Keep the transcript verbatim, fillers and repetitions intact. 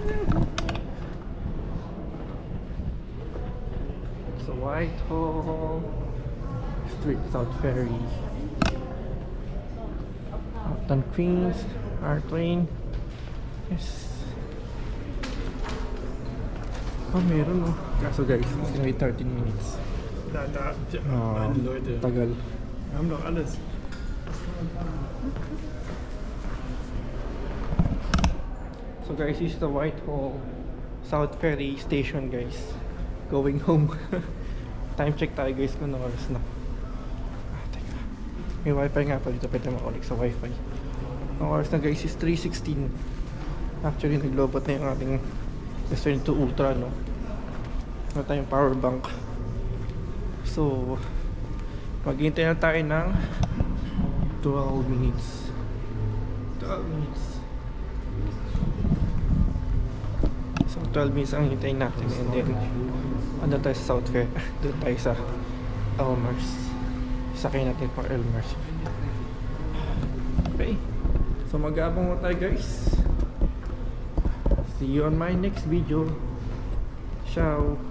So Whitehall Street, South Ferry, Upton Queens, our train. Yes. Oh, meron oh. Kaso guys, it's gonna be thirteen minutes. Da, da, Oh, Leute. tagal. Wir haben doch alles. So guys, this is the Whitehall South Ferry Station guys. Going home. Time check tayo guys kung ano oras na. Ah, teka. May wifi nga pa dito, pwede makulik sa wifi. Ang oras na guys is three sixteen. Actually naglobot na yung ating S twenty-two Ultra, no? Wala tayong power bank. So maghihintay na tayo ng twelve minutes. twelve minutes. So twelve minutes ang hintayin natin, and then ano tayo sa South Fair. Doon tayo sa Elmers. Sakay natin pang Elmers. Okay, so mag-aabang mo tayo guys. See you on my next video. Ciao.